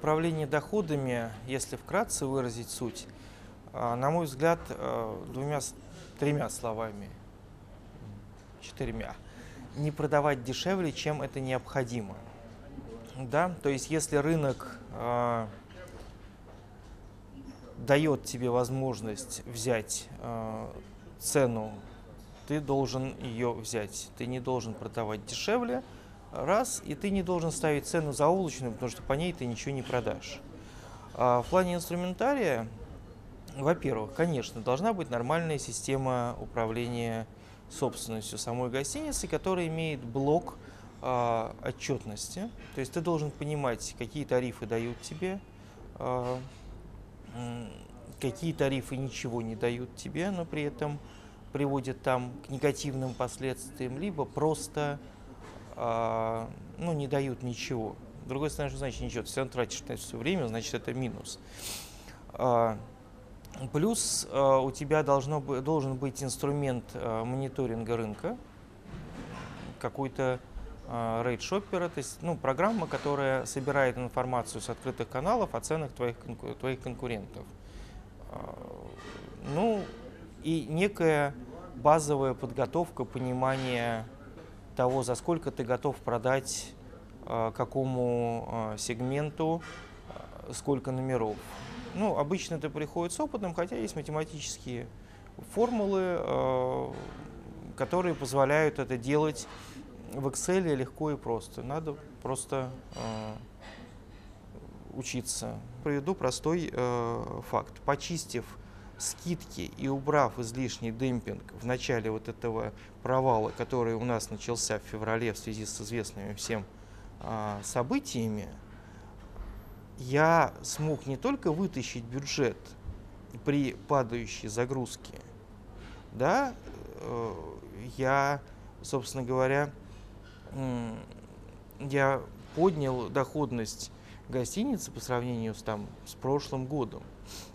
управление доходами, если вкратце выразить суть, на мой взгляд, тремя словами, четырьмя. Не продавать дешевле, чем это необходимо. Да? То есть, если рынок дает тебе возможность взять цену, ты должен ее взять. Ты не должен продавать дешевле, раз, и ты не должен ставить цену заоблачную, потому что по ней ты ничего не продашь. В плане инструментария, во-первых, конечно, должна быть нормальная система управления собственностью самой гостиницы, которая имеет блок отчетности. То есть ты должен понимать, какие тарифы дают тебе, какие тарифы ничего не дают тебе, но при этом приводят там к негативным последствиям, либо просто не дают ничего. С другой стороны, что значит ничего? Ты все равно тратишь на это все время, значит это минус. Плюс у тебя должен быть инструмент мониторинга рынка, какой-то рейт-шоппера, то есть программа, которая собирает информацию с открытых каналов о ценах твоих конкурентов. И некая базовая подготовка, понимание того, за сколько ты готов продать какому сегменту, сколько номеров. Обычно это приходит с опытом, хотя есть математические формулы, которые позволяют это делать в Excel легко и просто. Надо просто учиться. Приведу простой факт. Почистив скидки и убрав излишний демпинг в начале вот этого провала, который у нас начался в феврале в связи с известными всем событиями, я смог не только вытащить бюджет при падающей загрузке, да, я, собственно говоря, я поднял доходность гостиницы по сравнению с прошлым годом.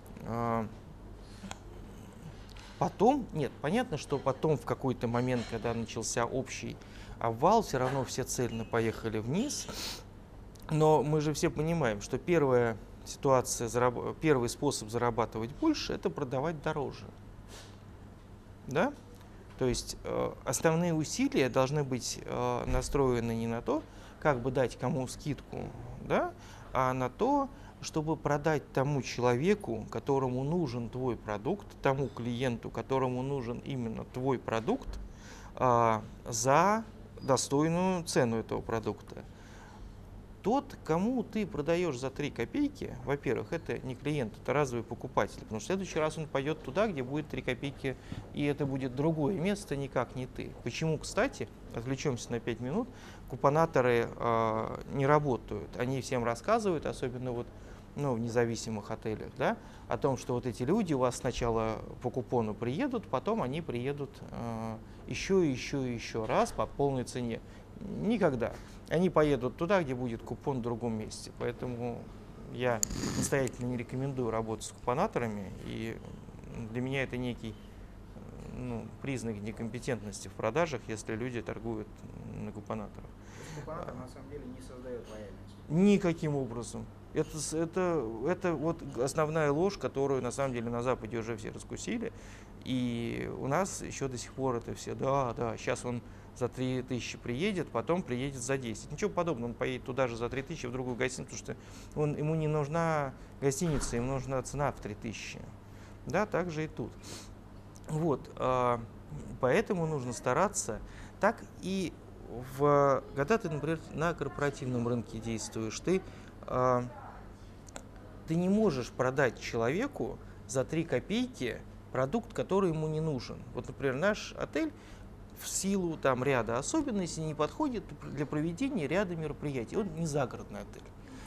Понятно, что потом в какой-то момент, когда начался общий обвал, все равно все цельно поехали вниз. Но мы же все понимаем, что первый способ зарабатывать больше – это продавать дороже. Да? То есть основные усилия должны быть настроены не на то, как бы дать кому скидку, да, а на то, чтобы продать тому человеку, которому нужен твой продукт, тому клиенту, которому нужен именно твой продукт, за достойную цену этого продукта. Тот, кому ты продаешь за 3 копейки, во-первых, это не клиент, это разовый покупатель, потому что в следующий раз он пойдет туда, где будет 3 копейки, и это будет другое место, никак не ты. Почему, кстати, отвлечемся на 5 минут, купонаторы не работают, они всем рассказывают, особенно в независимых отелях, да, о том, что вот эти люди у вас сначала по купону приедут, потом они приедут еще раз по полной цене. Никогда. Они поедут туда, где будет купон в другом месте. Поэтому я настоятельно не рекомендую работать с купонаторами. И для меня это некий признак некомпетентности в продажах, если люди торгуют на купонаторах. Купонатор на самом деле не создает лояльность. Никаким образом. Это вот основная ложь, которую на самом деле на Западе уже все раскусили. И у нас еще до сих пор это все, да, сейчас он за 3000 приедет, потом приедет за 10. Ничего подобного, он поедет туда же за 3000 в другую гостиницу, потому что ему не нужна гостиница, ему нужна цена в 3000. Да, так же и тут. Поэтому нужно стараться. Так и когда ты, например, на корпоративном рынке действуешь, ты не можешь продать человеку за 3 копейки продукт, который ему не нужен. Вот, например, наш отель в силу ряда особенностей не подходит для проведения ряда мероприятий. Он не загородный отель.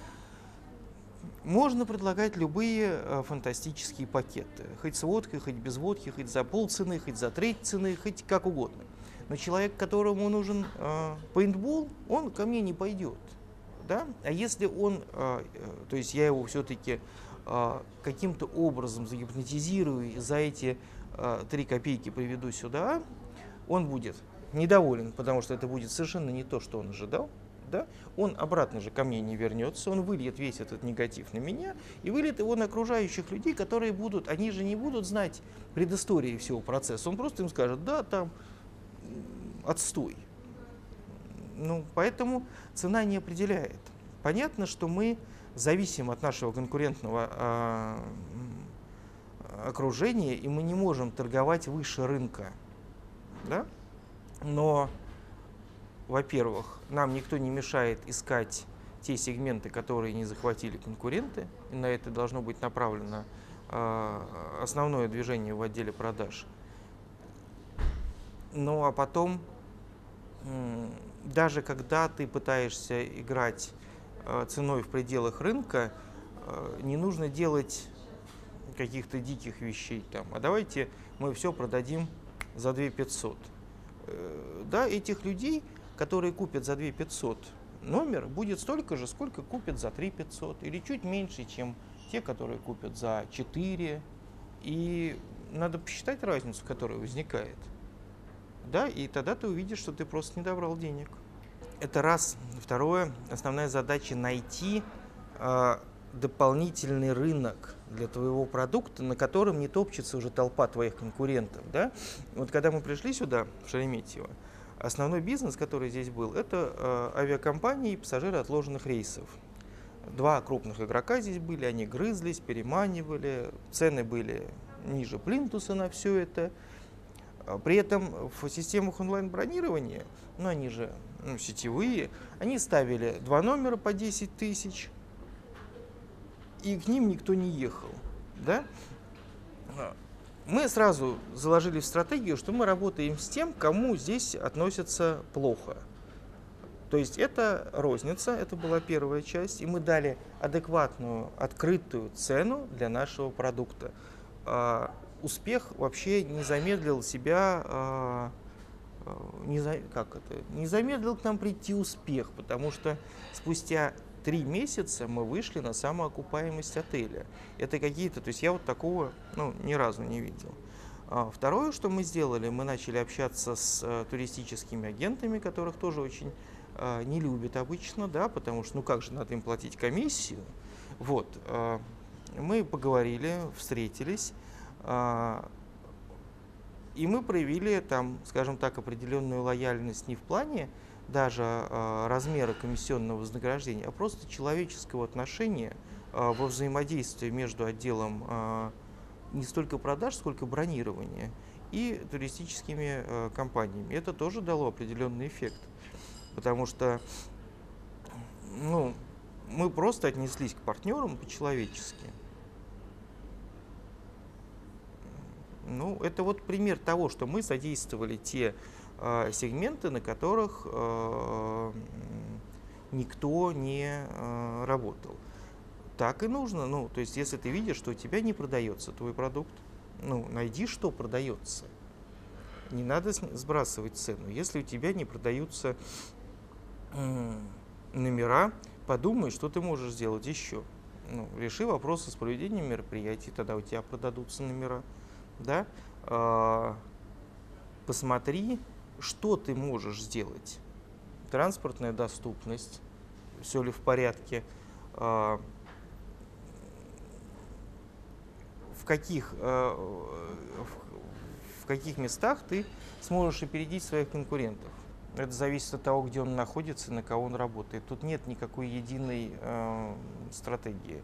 Можно предлагать любые фантастические пакеты. Хоть с водкой, хоть без водки, хоть за полцены, хоть за треть цены, хоть как угодно. Но человек, которому нужен пейнтбол, он ко мне не пойдет. Да? А если то есть я его все-таки каким-то образом загипнотизирую и за эти 3 копейки приведу сюда, он будет недоволен, потому что это будет совершенно не то, что он ожидал. да, он обратно же ко мне не вернется, он выльет весь этот негатив на меня и выльет его на окружающих людей, которые будут, они же не будут знать предыстории всего процесса, он просто им скажет, да, там отстой. Ну, поэтому цена не определяет. Понятно, что мы зависим от нашего конкурентного окружения, и мы не можем торговать выше рынка. Да? Но, во-первых, нам никто не мешает искать те сегменты, которые не захватили конкуренты, и на это должно быть направлено основное движение в отделе продаж. Ну а потом, даже когда ты пытаешься играть ценой в пределах рынка, не нужно делать каких-то диких вещей там. А давайте мы все продадим за 2 500. Да, этих людей, которые купят за 2 500 номер, будет столько же, сколько купят за 3 500. Или чуть меньше, чем те, которые купят за 4. И надо посчитать разницу, которая возникает. Да, и тогда ты увидишь, что ты просто не добрал денег. Это раз. Второе, основная задача найти дополнительный рынок для твоего продукта, на котором не топчется уже толпа твоих конкурентов. Да? Вот когда мы пришли сюда, в Шереметьево, основной бизнес, который здесь был, это авиакомпании и пассажиры отложенных рейсов. 2 крупных игрока здесь были, они грызлись, переманивали, цены были ниже плинтуса на все это. При этом в системах онлайн-бронирования, ну они же сетевые, они ставили 2 номера по 10 тысяч, и к ним никто не ехал. Да? Мы сразу заложили в стратегию, что мы работаем с тем, кому здесь относятся плохо. То есть это розница, это была первая часть, и мы дали адекватную, открытую цену для нашего продукта. Успех вообще не замедлил себя, не замедлил к нам прийти успех, потому что спустя 3 месяца мы вышли на самоокупаемость отеля. Это какие-то, то есть я вот такого ни разу не видел. Второе, что мы сделали, мы начали общаться с туристическими агентами, которых тоже очень не любят обычно, да, потому что, как же надо им платить комиссию. Вот, мы поговорили, встретились, и мы проявили там, скажем так, определенную лояльность не в плане даже размера комиссионного вознаграждения, а просто человеческого отношения во взаимодействии между отделом не столько продаж, сколько бронирования и туристическими компаниями. Это тоже дало определенный эффект, потому что мы просто отнеслись к партнерам по-человечески. Это вот пример того, что мы задействовали те сегменты, на которых никто не работал. Так и нужно. То есть, если ты видишь, что у тебя не продается твой продукт, найди, что продается. Не надо сбрасывать цену. Если у тебя не продаются номера, подумай, что ты можешь сделать еще. Реши вопросы с проведением мероприятий, тогда у тебя продадутся номера. Да? Посмотри, что ты можешь сделать. Транспортная доступность, все ли в порядке, в каких местах ты сможешь опередить своих конкурентов. Это зависит от того, где он находится, на кого он работает. Тут нет никакой единой стратегии.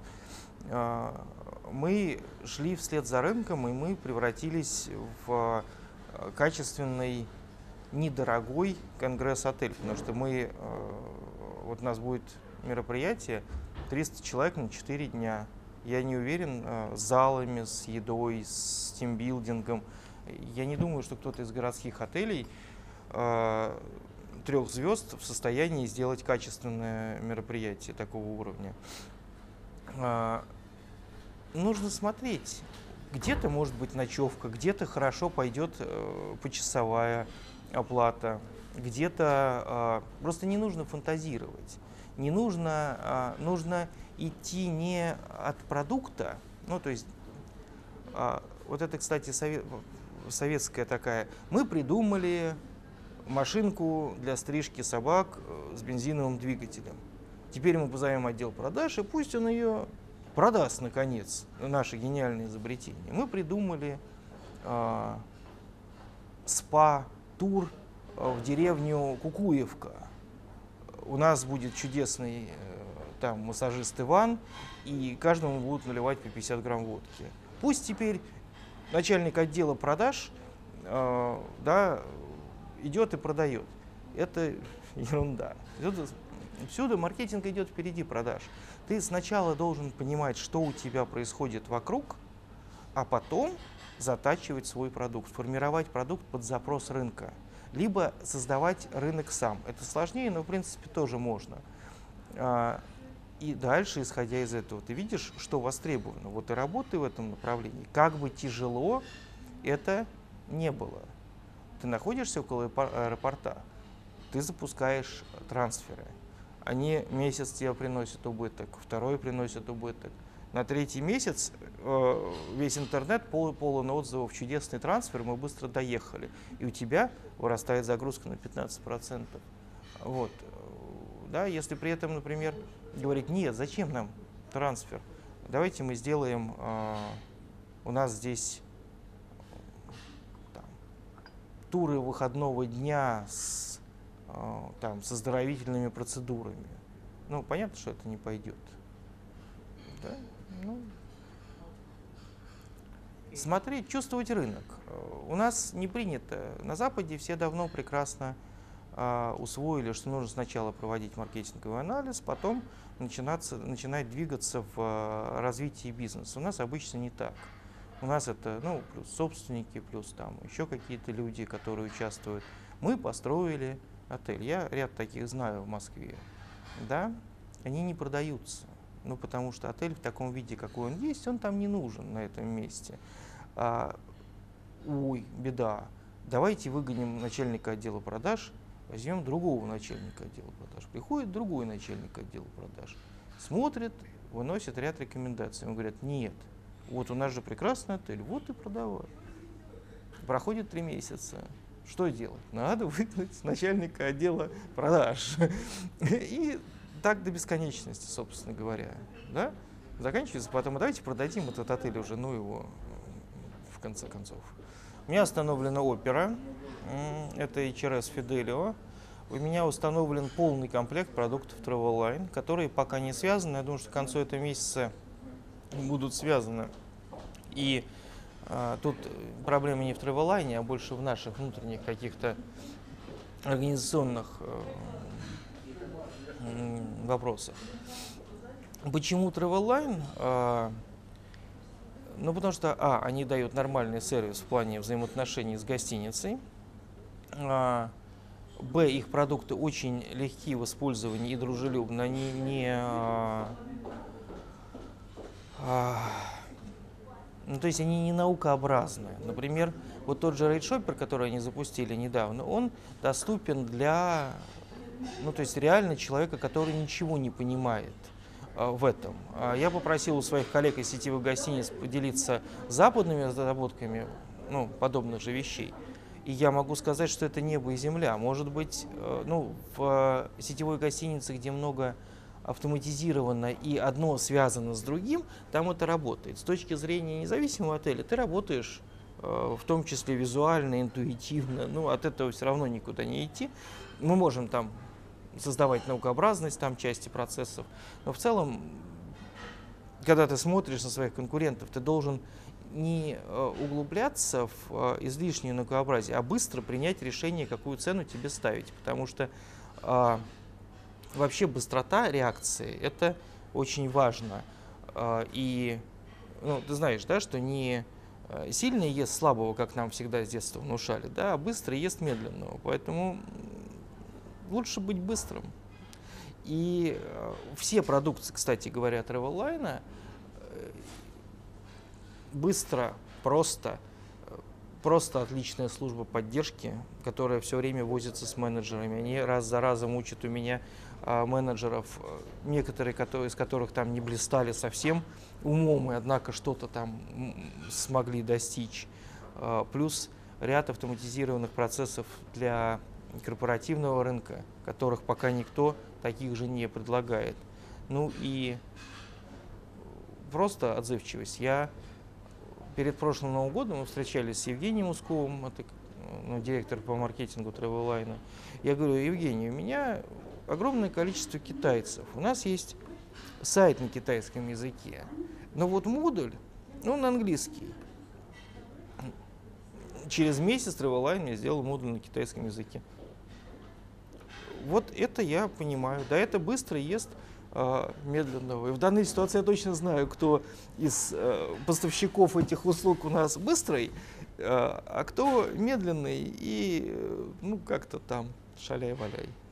Мы шли вслед за рынком, и мы превратились в качественный, недорогой конгресс-отель, потому что вот у нас будет мероприятие, 300 человек на 4 дня. Я не уверен, с залами, с едой, с тимбилдингом. Я не думаю, что кто-то из городских отелей 3 звезд в состоянии сделать качественное мероприятие такого уровня. Нужно смотреть. Где-то может быть ночевка, где-то хорошо пойдет почасовая оплата, где-то просто не нужно фантазировать. Не нужно, нужно идти не от продукта, то есть вот это, кстати, советская такая, мы придумали машинку для стрижки собак с бензиновым двигателем. Теперь мы позовем отдел продаж, и пусть он ее продаст, наконец, наше гениальное изобретение. Мы придумали спа-тур в деревню Кукуевка. У нас будет чудесный там массажист Иван, и каждому будут наливать по 50 грамм водки. Пусть теперь начальник отдела продаж идет и продает. Это ерунда. Всюду маркетинг идет впереди продаж. Ты сначала должен понимать, что у тебя происходит вокруг, а потом затачивать свой продукт, формировать продукт под запрос рынка, либо создавать рынок сам. Это сложнее, но в принципе тоже можно. И дальше, исходя из этого, ты видишь, что востребовано. Вот и работай в этом направлении. Как бы тяжело это не было. Ты находишься около аэропорта, ты запускаешь трансферы. Они месяц тебе приносят убыток, второй приносят убыток. На третий месяц весь интернет полон отзывов, чудесный трансфер, мы быстро доехали. И у тебя вырастает загрузка на 15%. Вот. Да, если при этом, например, говорить, нет, зачем нам трансфер? Давайте мы сделаем, у нас здесь туры выходного дня с оздоровительными процедурами. Ну, понятно, что это не пойдет. Да? Ну, смотреть, чувствовать рынок. У нас не принято. На Западе все давно прекрасно усвоили, что нужно сначала проводить маркетинговый анализ, потом начинать двигаться в развитии бизнеса. У нас обычно не так. У нас это, плюс собственники, плюс там еще какие-то люди, которые участвуют. Мы построили отель. Я ряд таких знаю в Москве. Да, они не продаются. Потому что отель в таком виде, какой он есть, он там не нужен на этом месте. Беда. Давайте выгоним начальника отдела продаж, возьмем другого начальника отдела продаж. Приходит другой начальник отдела продаж, смотрит, выносит ряд рекомендаций. Он говорит, нет, вот у нас же прекрасный отель, вот и продавай. Проходит 3 месяца. Что делать? Надо выгнать начальника отдела продаж. И так до бесконечности, собственно говоря. Да? Заканчивается потом, давайте продадим этот отель уже, его в конце концов. У меня установлена опера, это HRS Fidelio. У меня установлен полный комплект продуктов Travel Line, которые пока не связаны. Я думаю, что к концу этого месяца будут связаны. И тут проблема не в Travel Line, а больше в наших внутренних каких-то организационных вопросах. Почему Travel Line? Потому что, они дают нормальный сервис в плане взаимоотношений с гостиницей. Б, их продукты очень легки в использовании и дружелюбны. Они то есть они не наукообразны. Например, вот тот же RateShopper, который они запустили недавно, он доступен для, то есть реально человека, который ничего не понимает в этом. Я попросил у своих коллег из сетевых гостиниц поделиться западными разработками подобных же вещей. И я могу сказать, что это небо и земля. Может быть, в сетевой гостинице, где много автоматизировано и одно связано с другим, там это работает. С точки зрения независимого отеля ты работаешь в том числе визуально, интуитивно. От этого все равно никуда не идти. Мы можем там создавать наукообразность части процессов, но в целом, когда ты смотришь на своих конкурентов, ты должен не углубляться в излишнее наукообразие, а быстро принять решение, какую цену тебе ставить, потому что вообще быстрота реакции – это очень важно. И ты знаешь, да, что не сильный ест слабого, как нам всегда с детства внушали, да, а быстрый ест медленного. Поэтому лучше быть быстрым. И все продукты, кстати говоря, Travel Line быстро, просто отличная служба поддержки, которая все время возится с менеджерами. Они раз за разом учат у меня менеджеров, некоторые из которых там не блистали совсем умом, и однако что-то там смогли достичь. Плюс ряд автоматизированных процессов для корпоративного рынка, которых пока никто таких же не предлагает. Ну и просто отзывчивость. Я перед прошлым Новым годом мы встречались с Евгением Усковым, это, директор по маркетингу Travelline. Я говорю: Евгений, у меня огромное количество китайцев. У нас есть сайт на китайском языке, но вот модуль, он английский. Через месяц Travelline мне сделал модуль на китайском языке. Вот это я понимаю. Да, это быстро ест медленного. И в данной ситуации я точно знаю, кто из поставщиков этих услуг у нас быстрый, а кто медленный и как-то там шаляй-валяй.